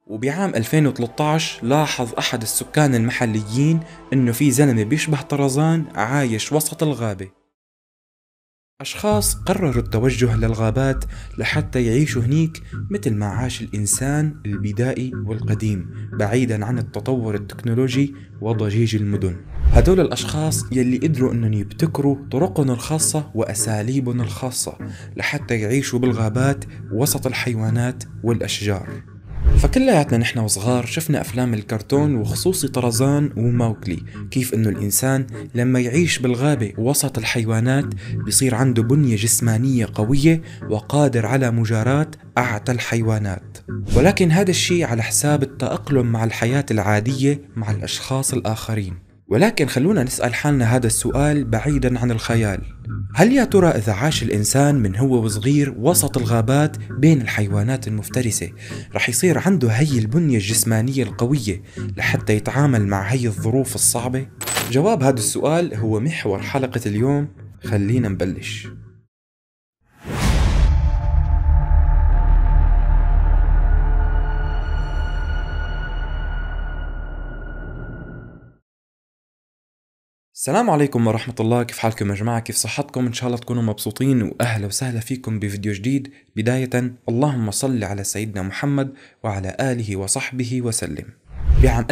وبعام 2013 لاحظ أحد السكان المحليين إنه في زلمة بيشبه طرزان عايش وسط الغابة. أشخاص قرروا التوجه للغابات لحتى يعيشوا هنيك مثل ما عاش الإنسان البدائي والقديم، بعيدا عن التطور التكنولوجي وضجيج المدن. هدول الأشخاص يلي قدروا أنهم يبتكروا طرقهم الخاصة وأساليبهم الخاصة لحتى يعيشوا بالغابات وسط الحيوانات والأشجار. فكلياتنا نحن وصغار شفنا أفلام الكرتون وخصوصي طرزان وماوكلي، كيف إنه الإنسان لما يعيش بالغابة وسط الحيوانات بيصير عنده بنية جسمانية قوية وقادر على مجاراة أعتى الحيوانات. ولكن هذا الشيء على حساب التأقلم مع الحياة العادية مع الأشخاص الآخرين. ولكن خلونا نسأل حالنا هذا السؤال بعيدا عن الخيال: هل يا ترى إذا عاش الإنسان من هو وصغير وسط الغابات بين الحيوانات المفترسة رح يصير عنده هي البنية الجسمانية القوية لحتى يتعامل مع هي الظروف الصعبة؟ جواب هذا السؤال هو محور حلقة اليوم. خلينا نبلش. السلام عليكم ورحمة الله، كيف حالكم يا جماعة؟ كيف صحتكم؟ إن شاء الله تكونوا مبسوطين، وأهلا وسهلا فيكم بفيديو جديد. بداية اللهم صل على سيدنا محمد وعلى آله وصحبه وسلم. بعام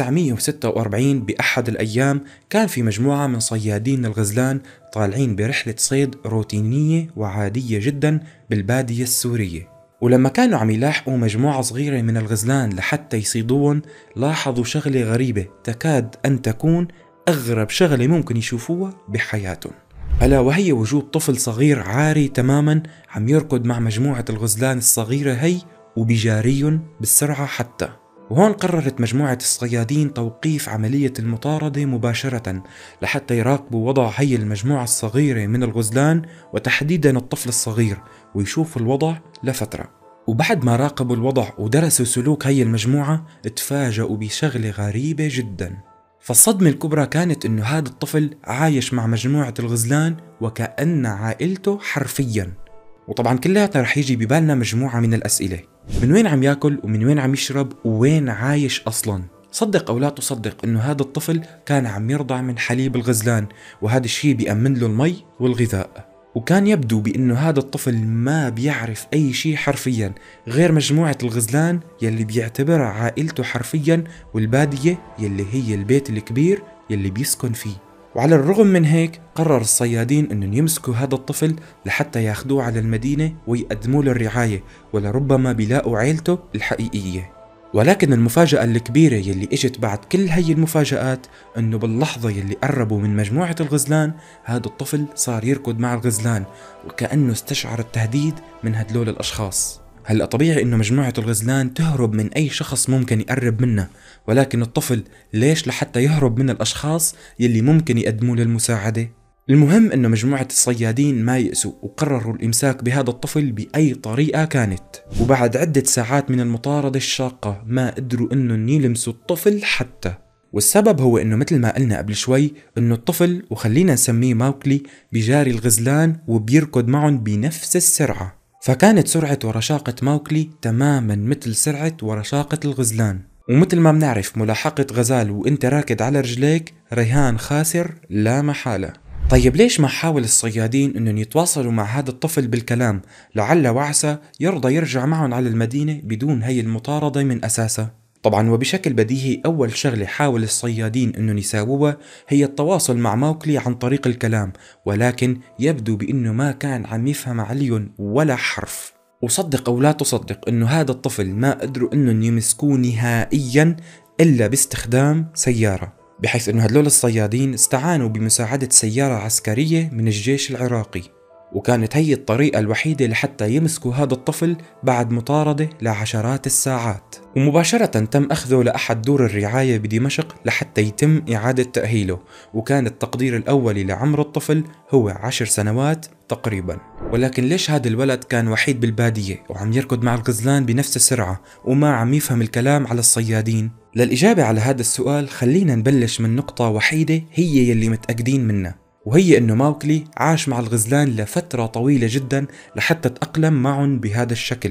1946 بأحد الأيام كان في مجموعة من صيادين الغزلان طالعين برحلة صيد روتينية وعادية جدا بالبادية السورية. ولما كانوا عم يلاحقوا مجموعة صغيرة من الغزلان لحتى يصيدوهم، لاحظوا شغلة غريبة تكاد أن تكون أغرب شغلة ممكن يشوفوها بحياتهم، ألا وهي وجود طفل صغير عاري تماما عم يركض مع مجموعة الغزلان الصغيرة هي وبجاريهم بالسرعة حتى. وهون قررت مجموعة الصيادين توقيف عملية المطاردة مباشرة لحتى يراقبوا وضع هي المجموعة الصغيرة من الغزلان، وتحديدا الطفل الصغير، ويشوفوا الوضع لفترة. وبعد ما راقبوا الوضع ودرسوا سلوك هي المجموعة، اتفاجأوا بشغلة غريبة جدا. فالصدمة الكبرى كانت إنه هذا الطفل عايش مع مجموعة الغزلان وكأن عائلته حرفيا. وطبعا كلياتنا رح يجي ببالنا مجموعة من الأسئلة: من وين عم ياكل؟ ومن وين عم يشرب؟ ووين عايش أصلا؟ صدق أو لا تصدق إنه هذا الطفل كان عم يرضع من حليب الغزلان، وهذا الشيء بيأمن له المي والغذاء. وكان يبدو بأنه هذا الطفل ما بيعرف أي شيء حرفيا غير مجموعة الغزلان يلي بيعتبرها عائلته حرفيا، والبادية يلي هي البيت الكبير يلي بيسكن فيه. وعلى الرغم من هيك قرر الصيادين أنهم يمسكوا هذا الطفل لحتى ياخدوه على المدينة ويقدموا له الرعاية، ولربما بيلاقوا عيلته الحقيقية. ولكن المفاجأة الكبيرة يلي اجت بعد كل هي المفاجآت انه باللحظة يلي قربوا من مجموعة الغزلان، هذا الطفل صار يركض مع الغزلان وكأنه استشعر التهديد من هدول الاشخاص. هلأ طبيعي انه مجموعة الغزلان تهرب من اي شخص ممكن يقرب منها، ولكن الطفل ليش؟ لحتى يهرب من الاشخاص يلي ممكن يقدموا له المساعدة. المهم انه مجموعة الصيادين ما يأسوا وقرروا الامساك بهذا الطفل بأي طريقة كانت. وبعد عدة ساعات من المطاردة الشاقة ما قدروا انهم يلمسوا الطفل حتى. والسبب هو انه مثل ما قلنا قبل شوي انه الطفل، وخلينا نسميه ماوكلي، بجاري الغزلان وبيركض معهم بنفس السرعة. فكانت سرعة ورشاقة ماوكلي تماما مثل سرعة ورشاقة الغزلان. ومثل ما بنعرف ملاحقة غزال وانت راكد على رجليك رهان خاسر لا محالة. طيب ليش ما حاول الصيادين انهم يتواصلوا مع هذا الطفل بالكلام، لعل وعسى يرضى يرجع معهم على المدينة بدون هي المطاردة من اساسها؟ طبعا وبشكل بديهي اول شغلة حاول الصيادين انهم يساووها هي التواصل مع ماوكلي عن طريق الكلام، ولكن يبدو بانه ما كان عم يفهم عليهم ولا حرف. وصدق او لا تصدق انه هذا الطفل ما قدروا انهم يمسكوه نهائيا الا باستخدام سيارة، بحيث انه هدول الصيادين استعانوا بمساعدة سيارة عسكرية من الجيش العراقي، وكانت هي الطريقة الوحيدة لحتى يمسكوا هذا الطفل بعد مطاردة لعشرات الساعات. ومباشرة تم أخذه لأحد دور الرعاية بدمشق لحتى يتم إعادة تأهيله، وكان التقدير الأولي لعمر الطفل هو 10 سنوات تقريبا. ولكن ليش هذا الولد كان وحيد بالبادية وعم يركض مع الغزلان بنفس السرعة وما عم يفهم الكلام على الصيادين؟ للإجابة على هذا السؤال خلينا نبلش من نقطة وحيدة هي يلي متأكدين منها، وهي انه ماوكلي عاش مع الغزلان لفترة طويلة جدا لحتى تأقلم معهم بهذا الشكل.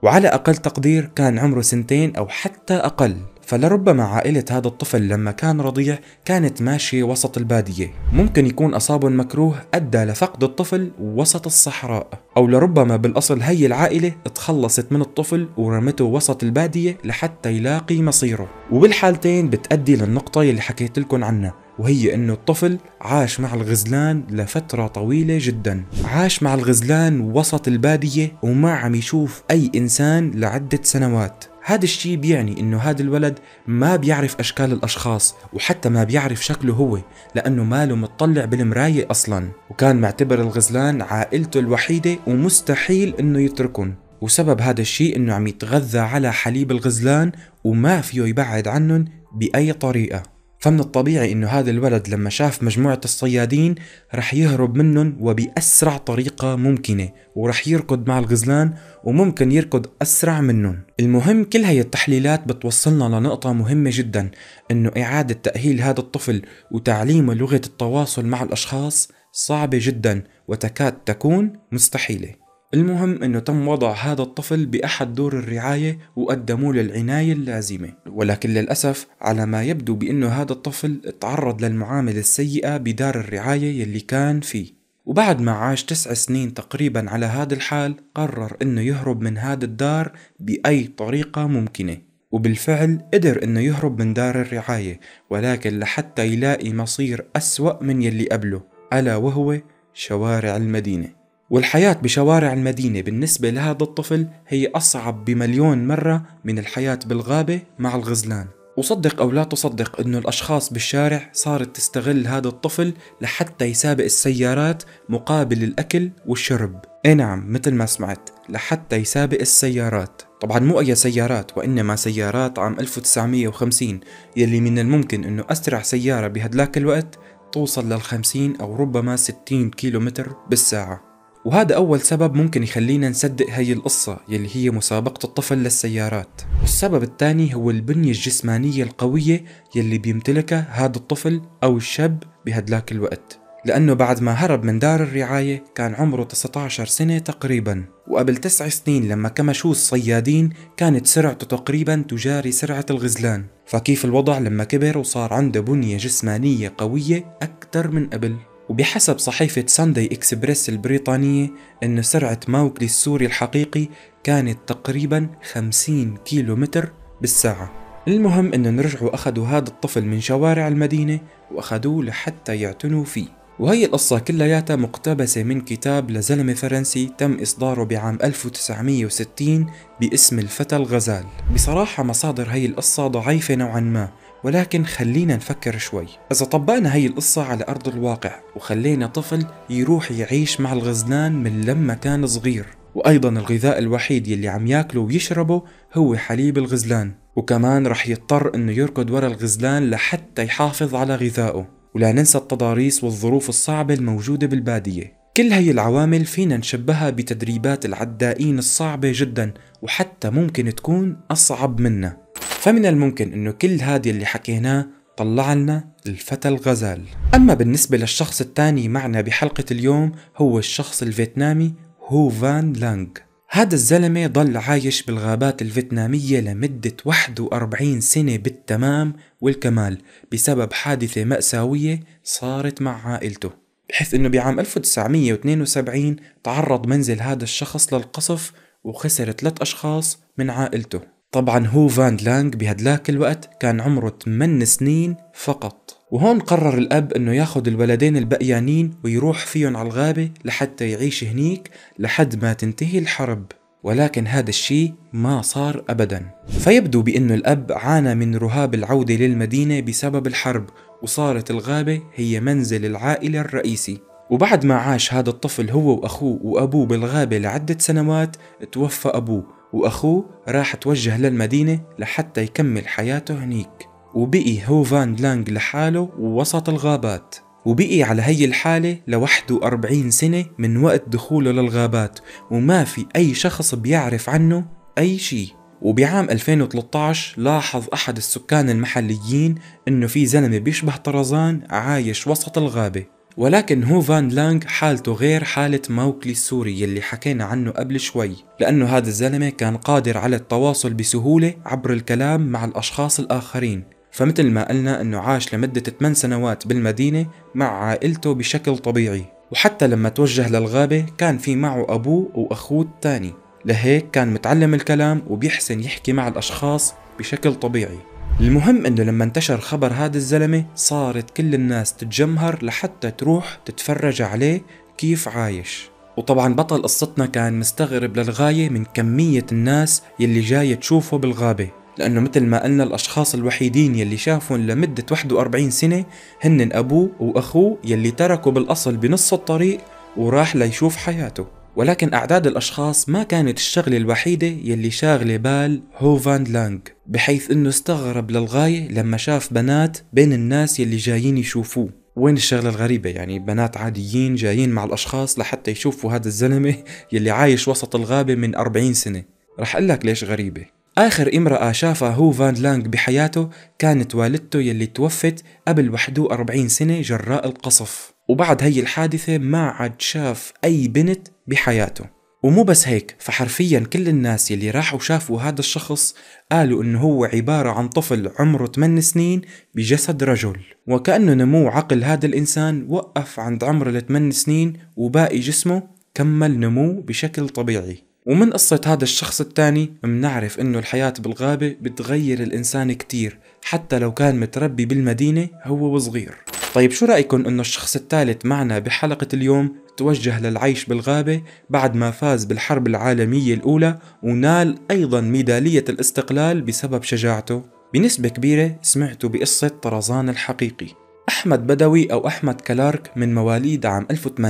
وعلى أقل تقدير كان عمره 2 أو حتى أقل. فلربما عائلة هذا الطفل لما كان رضيع كانت ماشية وسط البادية، ممكن يكون أصابه المكروه أدى لفقد الطفل وسط الصحراء، أو لربما بالأصل هي العائلة تخلصت من الطفل ورمته وسط البادية لحتى يلاقي مصيره. وبالحالتين بتأدي للنقطة اللي حكيت لكم عنها، وهي انه الطفل عاش مع الغزلان لفترة طويلة جدا، عاش مع الغزلان وسط البادية وما عم يشوف اي انسان لعدة سنوات. هذا الشيء بيعني انه هذا الولد ما بيعرف اشكال الاشخاص، وحتى ما بيعرف شكله هو، لانه ماله متطلع بالمراية اصلا، وكان معتبر الغزلان عائلته الوحيدة ومستحيل انه يتركن. وسبب هذا الشيء انه عم يتغذى على حليب الغزلان وما فيه يبعد عنهم باي طريقة. فمن الطبيعي انه هذا الولد لما شاف مجموعة الصيادين رح يهرب منهم وبأسرع طريقة ممكنة، ورح يركض مع الغزلان وممكن يركض أسرع منهم. المهم كل هاي التحليلات بتوصلنا لنقطة مهمة جدا، انه إعادة تأهيل هذا الطفل وتعليمه لغة التواصل مع الأشخاص صعبة جدا وتكاد تكون مستحيلة. المهم انه تم وضع هذا الطفل باحد دور الرعاية وقدموا له العناية اللازمة، ولكن للأسف على ما يبدو بانه هذا الطفل تعرض للمعاملة السيئة بدار الرعاية يلي كان فيه. وبعد ما عاش 9 سنين تقريبا على هذا الحال قرر انه يهرب من هذا الدار بأي طريقة ممكنة، وبالفعل قدر انه يهرب من دار الرعاية، ولكن لحتى يلاقي مصير أسوأ من يلي قبله، ألا وهو شوارع المدينة. والحياة بشوارع المدينة بالنسبة لهذا الطفل هي أصعب بمليون مرة من الحياة بالغابة مع الغزلان. وصدق أو لا تصدق أنه الأشخاص بالشارع صارت تستغل هذا الطفل لحتى يسابق السيارات مقابل الأكل والشرب. إيه نعم، مثل ما سمعت، لحتى يسابق السيارات. طبعا مو أي سيارات، وإنما سيارات عام 1950 يلي من الممكن أنه أسرع سيارة بهدلاك الوقت توصل لل50 أو ربما 60 كيلومتر بالساعة. وهذا أول سبب ممكن يخلينا نصدق هي القصة يلي هي مسابقة الطفل للسيارات. والسبب الثاني هو البنية الجسمانية القوية يلي بيمتلكها هذا الطفل أو الشاب بهدلاك الوقت، لأنه بعد ما هرب من دار الرعاية كان عمره 19 سنة تقريبا، وقبل 9 سنين لما كمشوه الصيادين كانت سرعته تقريبا تجاري سرعة الغزلان. فكيف الوضع لما كبر وصار عنده بنية جسمانية قوية أكثر من قبل؟ وبحسب صحيفة ساندي إكسبريس البريطانية أن سرعة ماوكلي السوري الحقيقي كانت تقريبا 50 كيلومتر بالساعة. المهم أنه نرجعوا أخذوا هذا الطفل من شوارع المدينة وأخذوه لحتى يعتنوا فيه. وهي القصة كلياتها مقتبسة من كتاب لزلمة فرنسي تم إصداره بعام 1960 باسم الفتى الغزال. بصراحة مصادر هي القصة ضعيفة نوعا ما، ولكن خلينا نفكر شوي. إذا طبقنا هي القصة على أرض الواقع وخلينا طفل يروح يعيش مع الغزلان من لما كان صغير، وأيضا الغذاء الوحيد يلي عم ياكله ويشربه هو حليب الغزلان، وكمان رح يضطر إنه يركض ورا الغزلان لحتى يحافظ على غذائه، ولا ننسى التضاريس والظروف الصعبة الموجودة بالبادية. كل هي العوامل فينا نشبهها بتدريبات العدائين الصعبة جدا، وحتى ممكن تكون أصعب منها. فمن الممكن انه كل هذا اللي حكيناه طلع لنا الفتى الغزال. اما بالنسبة للشخص الثاني معنا بحلقة اليوم هو الشخص الفيتنامي هو فان لانغ. هذا الزلمة ضل عايش بالغابات الفيتنامية لمدة 41 سنة بالتمام والكمال بسبب حادثة مأساوية صارت مع عائلته، بحيث انه بعام 1972 تعرض منزل هذا الشخص للقصف وخسر 3 أشخاص من عائلته. طبعا هو فان لانغ بهدلاك الوقت كان عمره 8 سنين فقط. وهون قرر الأب انه ياخد الولدين البقيانين ويروح فيهم على الغابة لحتى يعيش هنيك لحد ما تنتهي الحرب، ولكن هذا الشيء ما صار أبدا. فيبدو بأنه الأب عانى من رهاب العودة للمدينة بسبب الحرب، وصارت الغابة هي منزل العائلة الرئيسي. وبعد ما عاش هذا الطفل هو وأخوه وأبوه بالغابة لعدة سنوات توفى أبوه، وأخوه راح توجه للمدينة لحتى يكمل حياته هنيك، وبقي هو فان لانغ لحاله وسط الغابات، وبقي على هي الحالة ل41 سنة من وقت دخوله للغابات، وما في أي شخص بيعرف عنه أي شيء. وبعام 2013 لاحظ أحد السكان المحليين إنه في زلمة بيشبه طرزان عايش وسط الغابة، ولكن هو فان لانغ حالته غير حالة موكلي السوري يلي حكينا عنه قبل شوي، لأنه هذا الزلمة كان قادر على التواصل بسهولة عبر الكلام مع الأشخاص الآخرين. فمثل ما قلنا أنه عاش لمدة 8 سنوات بالمدينة مع عائلته بشكل طبيعي، وحتى لما توجه للغابة كان في معه أبوه وأخوه الثاني، لهيك كان متعلم الكلام وبيحسن يحكي مع الأشخاص بشكل طبيعي. المهم انه لما انتشر خبر هذا الزلمة صارت كل الناس تتجمهر لحتى تروح تتفرج عليه كيف عايش. وطبعا بطل قصتنا كان مستغرب للغاية من كمية الناس يلي جاية تشوفه بالغابة، لأنه مثل ما قلنا الأشخاص الوحيدين يلي شافون لمدة 41 سنة هن أبوه وأخوه يلي تركوا بالأصل بنص الطريق وراح ليشوف حياته. ولكن أعداد الأشخاص ما كانت الشغلة الوحيدة يلي شاغلة بال هو فان لانغ، بحيث أنه استغرب للغاية لما شاف بنات بين الناس يلي جايين يشوفوه. وين الشغلة الغريبة؟ يعني بنات عاديين جايين مع الأشخاص لحتى يشوفوا هذا الزلمة يلي عايش وسط الغابة من 40 سنة. رح أقلك ليش غريبة. آخر امرأة شافها هو فان لانغ بحياته كانت والدته يلي توفت قبل 41 سنة جراء القصف، وبعد هي الحادثة ما عاد شاف أي بنت بحياته. ومو بس هيك، فحرفيا كل الناس يلي راحوا شافوا هذا الشخص قالوا انه هو عبارة عن طفل عمره 8 سنين بجسد رجل، وكأنه نمو عقل هذا الإنسان وقف عند عمر 8 سنين وباقي جسمه كمل نمو بشكل طبيعي. ومن قصة هذا الشخص الثاني منعرف انه الحياة بالغابة بتغير الإنسان كتير، حتى لو كان متربي بالمدينة هو وصغير. طيب شو رأيكم انه الشخص الثالث معنا بحلقة اليوم توجه للعيش بالغابة بعد ما فاز بالحرب العالمية الأولى ونال أيضا ميدالية الاستقلال بسبب شجاعته؟ بنسبة كبيرة سمعتوا بقصة طرزان الحقيقي. أحمد بدوي أو أحمد كلارك من مواليد عام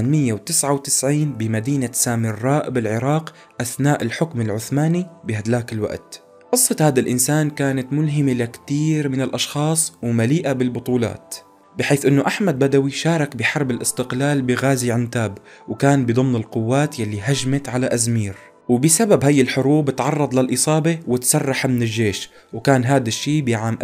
1899 بمدينة سامراء بالعراق أثناء الحكم العثماني بهدلاك الوقت. قصة هذا الإنسان كانت ملهمة لكتير من الأشخاص ومليئة بالبطولات، بحيث أنه أحمد بدوي شارك بحرب الاستقلال بغازي عنتاب، وكان بضمن القوات يلي هجمت على أزمير، وبسبب هي الحروب تعرض للإصابة وتسرح من الجيش، وكان هذا الشيء بعام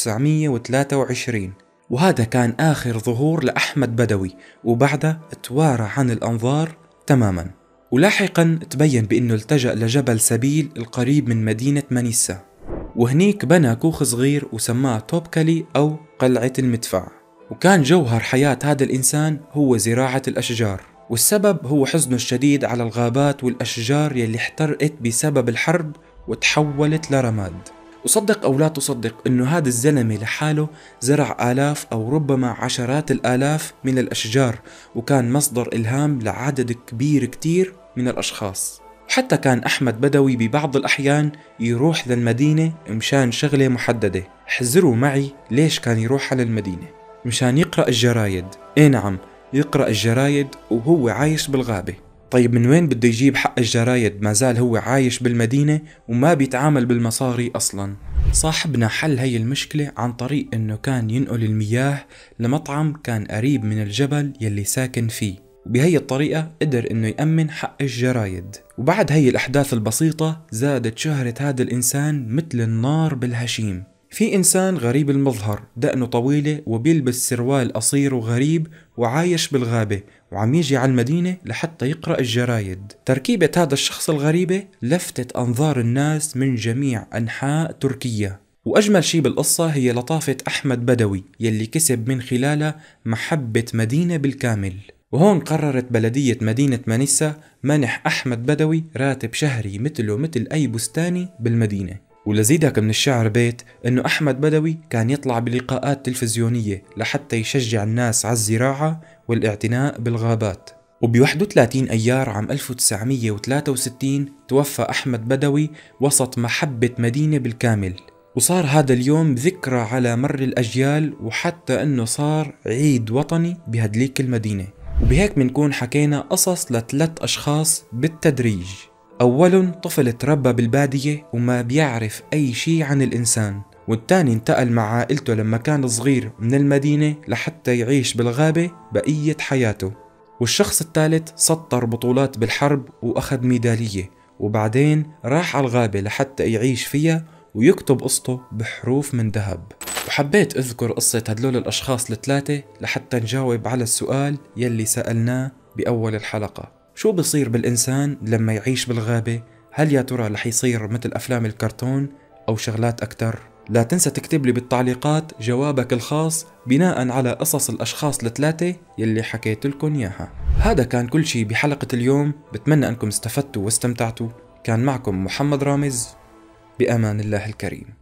1923. وهذا كان آخر ظهور لأحمد بدوي، وبعدها توارى عن الأنظار تماما. ولاحقا تبين بأنه التجأ لجبل سبيل القريب من مدينة مانيسا، وهنيك بنى كوخ صغير وسماه توبكلي أو قلعة المدفع. وكان جوهر حياة هذا الإنسان هو زراعة الأشجار، والسبب هو حزنه الشديد على الغابات والأشجار يلي احترقت بسبب الحرب وتحولت لرماد. وصدق أو لا تصدق إنه هذا الزلمة لحاله زرع آلاف أو ربما عشرات الآلاف من الأشجار، وكان مصدر إلهام لعدد كبير كتير من الأشخاص. وحتى كان أحمد بدوي ببعض الأحيان يروح للمدينة مشان شغلة محددة. حذروا معي ليش كان يروح على المدينة؟ مشان يقرأ الجرايد. إيه نعم، يقرأ الجرايد وهو عايش بالغابة. طيب من وين بده يجيب حق الجرايد ما زال هو عايش بالمدينة وما بيتعامل بالمصاري أصلا؟ صاحبنا حل هي المشكلة عن طريق إنه كان ينقل المياه لمطعم كان قريب من الجبل يلي ساكن فيه، وبهي الطريقة قدر إنه يأمن حق الجرايد. وبعد هي الأحداث البسيطة زادت شهرة هذا الإنسان مثل النار بالهشيم. في إنسان غريب المظهر، دقنه طويلة وبيلبس سروال قصير وغريب وعايش بالغابة وعم يجي على المدينة لحتى يقرأ الجرايد. تركيبة هذا الشخص الغريبة لفتت أنظار الناس من جميع أنحاء تركيا. وأجمل شي بالقصة هي لطافة أحمد بدوي يلي كسب من خلالها محبة مدينة بالكامل. وهون قررت بلدية مدينة مانيسا منح أحمد بدوي راتب شهري مثله مثل أي بستاني بالمدينة. ولزيدك من الشعر بيت انه احمد بدوي كان يطلع بلقاءات تلفزيونية لحتى يشجع الناس على الزراعة والاعتناء بالغابات. وب31 ايار عام 1963 توفى احمد بدوي وسط محبة مدينة بالكامل، وصار هذا اليوم ذكرى على مر الاجيال، وحتى انه صار عيد وطني بهدليك المدينة. وبهيك منكون حكينا قصص ل3 اشخاص بالتدريج. أول طفل تربى بالبادية وما بيعرف أي شي عن الإنسان، والتاني انتقل مع عائلته لما كان صغير من المدينة لحتى يعيش بالغابة بقية حياته. والشخص الثالث سطر بطولات بالحرب وأخذ ميدالية، وبعدين راح على الغابة لحتى يعيش فيها ويكتب قصته بحروف من ذهب. وحبيت أذكر قصة هدول الأشخاص الثلاثة لحتى نجاوب على السؤال يلي سألناه بأول الحلقة: شو بصير بالإنسان لما يعيش بالغابة؟ هل يا ترى رح يصير مثل أفلام الكرتون أو شغلات أكتر؟ لا تنسى تكتب لي بالتعليقات جوابك الخاص بناء على قصص الأشخاص الثلاثة يلي حكيت لكم إياها. هذا كان كل شي بحلقة اليوم، بتمنى أنكم استفدتوا واستمتعتوا. كان معكم محمد رامز، بأمان الله الكريم.